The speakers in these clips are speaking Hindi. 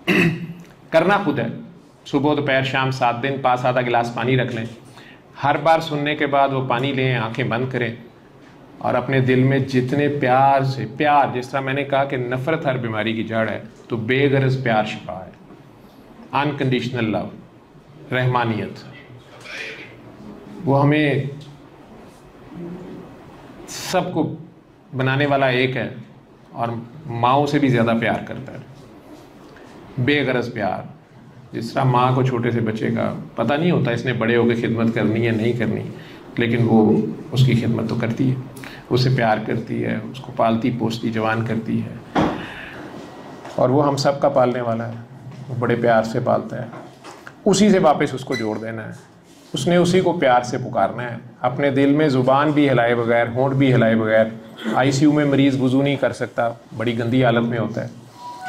करना खुद है। सुबह दोपहर शाम 7 दिन पास आधा गिलास पानी रख लें। हर बार सुनने के बाद वो पानी लें, आंखें बंद करें और अपने दिल में जितने प्यार से, प्यार जिस तरह मैंने कहा कि नफ़रत हर बीमारी की जड़ है, तो बेगरज प्यार शिफा है। अनकंडीशनल लव, रहमानियत, वो हमें सबको बनाने वाला एक है और माँओं से भी ज़्यादा प्यार करता है। बेगरज प्यार, जिस तरह माँ को छोटे से बच्चे का पता नहीं होता इसने बड़े होकर खिदमत करनी है नहीं करनी, लेकिन वो उसकी खिदमत तो करती है, उसे प्यार करती है, उसको पालती पोसती जवान करती है। और वो हम सब का पालने वाला है, वो बड़े प्यार से पालता है। उसी से वापस उसको जोड़ देना है, उसने उसी को प्यार से पुकारना है। अपने दिल में ज़ुबान भी हिलाए बगैर, होंठ भी हिलाए बगैर आईसीयू में मरीज़ वुज़ू नहीं कर सकता, बड़ी गंदी हालत में होता है,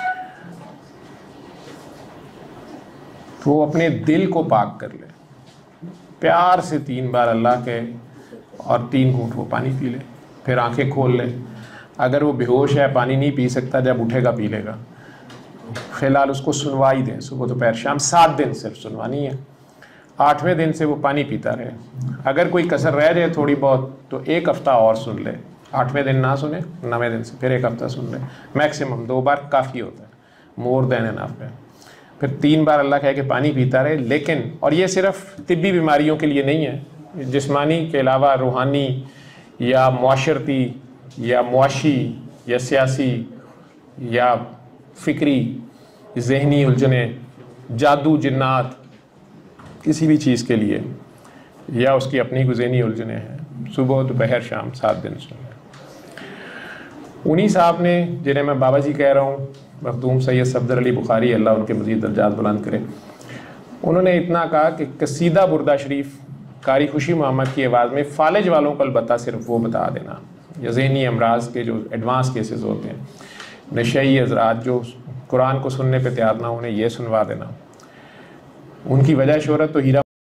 तो वो अपने दिल को पाक कर ले, प्यार से 3 बार अल्लाह के और 3 घूंट वो पानी पी ले, फिर आंखें खोल ले। अगर वो बेहोश है, पानी नहीं पी सकता, जब उठेगा पी लेगा। फ़िलहाल उसको सुनवाई दें, सुबह दोपहर शाम 7 दिन सिर्फ सुनवानी है। 8वें दिन से वो पानी पीता रहे। अगर कोई कसर रह जाए थोड़ी बहुत तो 1 हफ़्ता और सुन ले। 8वें दिन ना सुने, 9वें दिन से फिर 1 हफ़्ता सुन ले। मैक्सिमम 2 बार काफ़ी होता है, मोर देन एनफ है। फिर 3 बार अल्लाह कह के पानी पीता रहे। लेकिन, और ये सिर्फ तिब्बी बीमारियों के लिए नहीं है, जिस्मानी के अलावा रूहानी या मुआशरती या मुआशी या सियासी या फ़िक्री ज़हनी उलझने, जादू जिन्नात, किसी भी चीज़ के लिए, या उसकी अपनी ज़हनी उलझने हैं, सुबह दोपहर शाम 7 दिन सुने। उन्हीं साहब ने, जिन्हें मैं बाबा जी कह रहा हूँ, मखदूम सैयद सफदर अली बुखारी, अल्लाह उनके मज़ीद दर्जात बुलंद करे, उन्होंने इतना कहा कि कसीदा बुर्दा शरीफ कारी खुशी मोहम्मद की आवाज़ में फालिज वालों को अलबत्ता सिर्फ वो बता देना, या ज़हनी अमराज के जो एडवांस केसेस होते हैं, नशई हज़रात जो कुरान को सुनने पे तैयार ना, उन्हें ये सुनवा देना। उनकी वजह शोहरत तो हीरा